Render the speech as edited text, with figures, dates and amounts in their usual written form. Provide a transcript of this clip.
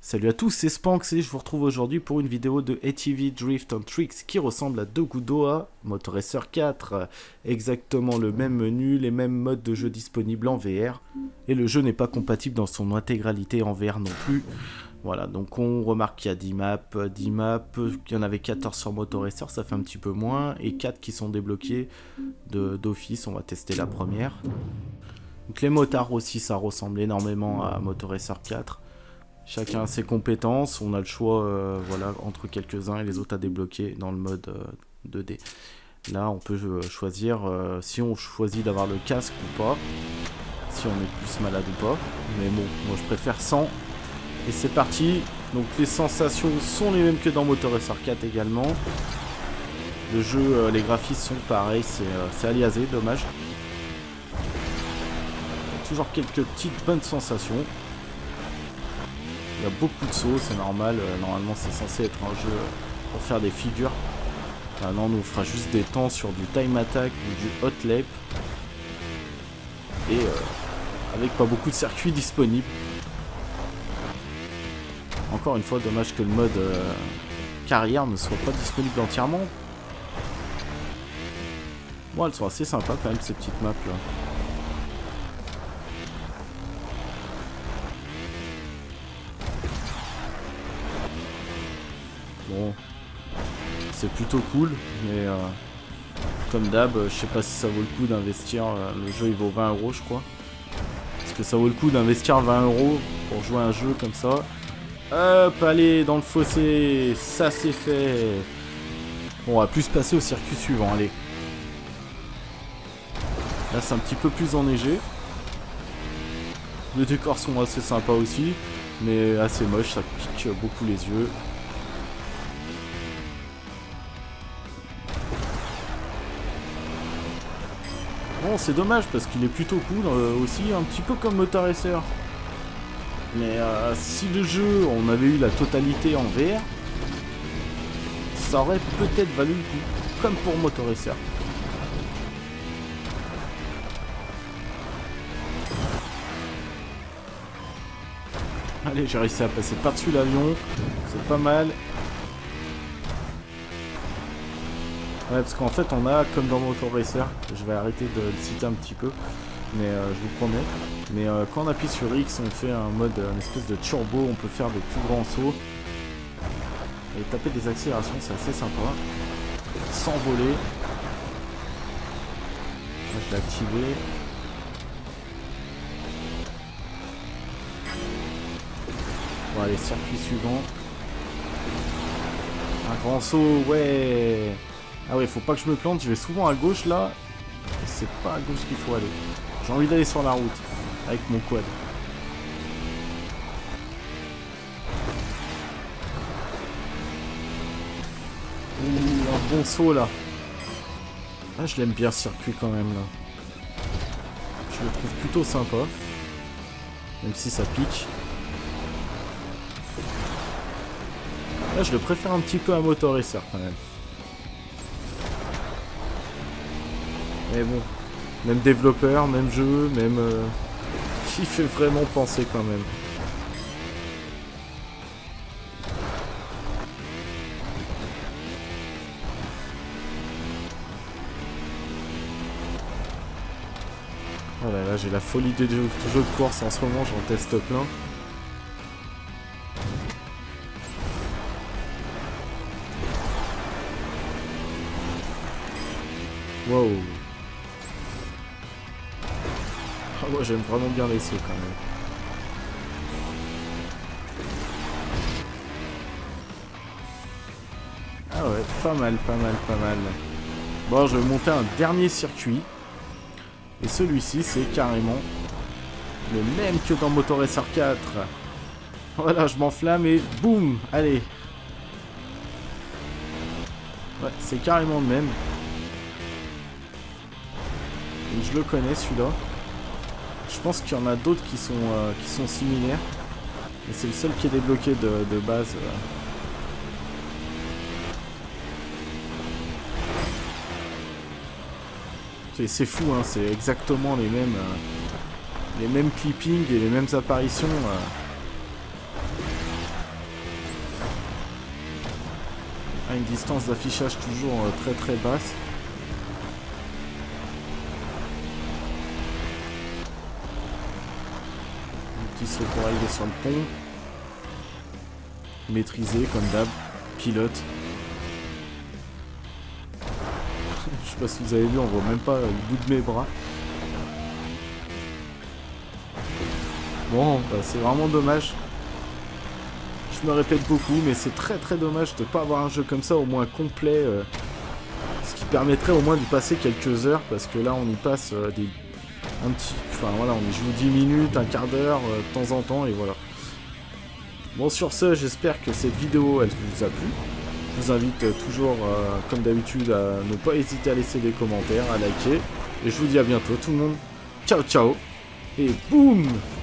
Salut à tous, c'est Spanx et je vous retrouve aujourd'hui pour une vidéo de ATV Drift and Tricks qui ressemble à deux gouttes d'eau à Motoracer 4. Exactement le même menu, les mêmes modes de jeu disponibles en VR. Et le jeu n'est pas compatible dans son intégralité en VR non plus. Voilà, donc on remarque qu'il y a 10 maps, qu'il y en avait 14 sur Motoracer, ça fait un petit peu moins. Et 4 qui sont débloqués d'office, on va tester la première. Donc les motards aussi, ça ressemble énormément à Motoracer 4. Chacun a ses compétences, on a le choix voilà, entre quelques-uns et les autres à débloquer dans le mode 2D. Là, on peut choisir si on choisit d'avoir le casque ou pas, si on est plus malade ou pas. Mais bon, moi je préfère sans. Et c'est parti. Donc les sensations sont les mêmes que dans Motoracer 4 également. Le jeu, les graphismes sont pareils, c'est aliasé, dommage. Toujours quelques petites bonnes sensations. Il y a beaucoup de sauts, c'est normal. Normalement, c'est censé être un jeu pour faire des figures. Non, nous on fera juste des temps sur du time attack ou du hot lap. Et avec pas beaucoup de circuits disponibles. Encore une fois, dommage que le mode carrière ne soit pas disponible entièrement. Bon, elles sont assez sympas quand même, ces petites maps là. Bon, c'est plutôt cool, mais comme d'hab, je sais pas si ça vaut le coup d'investir. Le jeu il vaut 20 € je crois. Est-ce que ça vaut le coup d'investir 20 € pour jouer à un jeu comme ça? Hop, allez, dans le fossé, ça c'est fait. Bon, on va plus passer au circuit suivant, allez. Là c'est un petit peu plus enneigé. Les décors sont assez sympas aussi, mais assez moche, ça pique beaucoup les yeux. Bon, c'est dommage parce qu'il est plutôt cool aussi, un petit peu comme Motoracer. Mais si le jeu, on avait eu la totalité en VR, ça aurait peut-être valu le coup, comme pour Motoracer. Allez, j'ai réussi à passer par-dessus l'avion, c'est pas mal. Ouais, parce qu'en fait, on a, comme dans Motoracer, je vais arrêter de le citer un petit peu, mais je vous promets. Mais quand on appuie sur X, on fait un mode, une espèce de turbo, on peut faire de plus grands sauts. Et taper des accélérations, c'est assez sympa. S'envoler. Je l'ai activé. Bon, allez, circuit suivant. Un grand saut, ouais. Ah ouais, faut pas que je me plante, je vais souvent à gauche là. Et c'est pas à gauche qu'il faut aller. J'ai envie d'aller sur la route avec mon quad. Ouh, un bon saut là. Ah, je l'aime bien ce circuit quand même là. Je le trouve plutôt sympa. Même si ça pique. Là, je le préfère un petit peu à Motoracer quand même. Mais bon, même développeur, même jeu, même... il fait vraiment penser quand même. Oh là là, j'ai la folie des jeux de course en ce moment, j'en teste plein. Wow. Ah ouais, j'aime vraiment bien les sauts quand même. Ah ouais, pas mal, pas mal, pas mal. Bon, je vais monter un dernier circuit. Et celui-ci, c'est carrément le même que dans Motoracer 4. Voilà, je m'enflamme et boum, allez. Ouais, c'est carrément le même. Et je le connais celui-là. Je pense qu'il y en a d'autres qui sont similaires. Mais c'est le seul qui est débloqué de base. C'est fou, hein, c'est exactement les mêmes clippings et les mêmes apparitions. une distance d'affichage toujours très très basse. Un petit saut pour arriver sur le pont. Maîtrisé comme d'hab. Pilote. Je sais pas si vous avez vu, on voit même pas le bout de mes bras. Bon, bah, c'est vraiment dommage. Je me répète beaucoup, mais c'est très très dommage de ne pas avoir un jeu comme ça au moins complet. Ce qui permettrait au moins d'y passer quelques heures, parce que là on y passe enfin voilà, on y joue 10 minutes, un quart d'heure, de temps en temps, et voilà. Bon, sur ce, j'espère que cette vidéo elle vous a plu. Je vous invite toujours, comme d'habitude, à ne pas hésiter à laisser des commentaires, à liker. Et je vous dis à bientôt tout le monde. Ciao ciao. Et boum!